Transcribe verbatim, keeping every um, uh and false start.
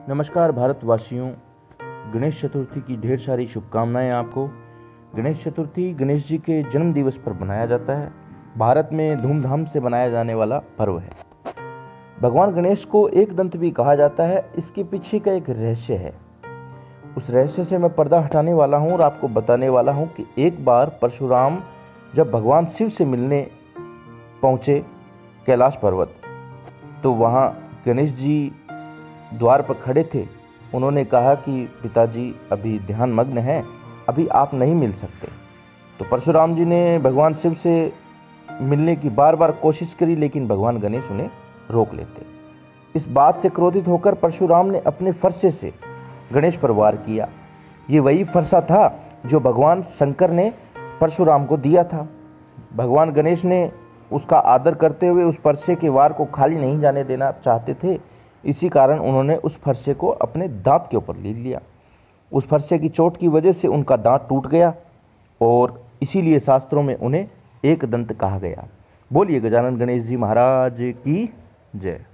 नमस्कार भारतवासियों, गणेश चतुर्थी की ढेर सारी शुभकामनाएं आपको। गणेश चतुर्थी गणेश जी के जन्म दिवस पर मनाया जाता है। भारत में धूमधाम से मनाया जाने वाला पर्व है। भगवान गणेश को एक दंत भी कहा जाता है। इसके पीछे का एक रहस्य है। उस रहस्य से मैं पर्दा हटाने वाला हूँ और आपको बताने वाला हूँ कि एक बार परशुराम जब भगवान शिव से मिलने पहुँचे कैलाश पर्वत, तो वहाँ गणेश जी द्वार पर खड़े थे। उन्होंने कहा कि पिताजी अभी ध्यान मग्न है, अभी आप नहीं मिल सकते। तो परशुराम जी ने भगवान शिव से मिलने की बार बार कोशिश करी, लेकिन भगवान गणेश उन्हें रोक लेते। इस बात से क्रोधित होकर परशुराम ने अपने फरसे से गणेश पर वार किया। ये वही फरसा था जो भगवान शंकर ने परशुराम को दिया था। भगवान गणेश ने उसका आदर करते हुए उस फरसे के वार को खाली नहीं जाने देना चाहते थे। इसी कारण उन्होंने उस फरसे को अपने दांत के ऊपर ले लिया। उस फरसे की चोट की वजह से उनका दांत टूट गया और इसीलिए शास्त्रों में उन्हें एक दंत कहा गया। बोलिए गजानन गणेश जी महाराज की जय।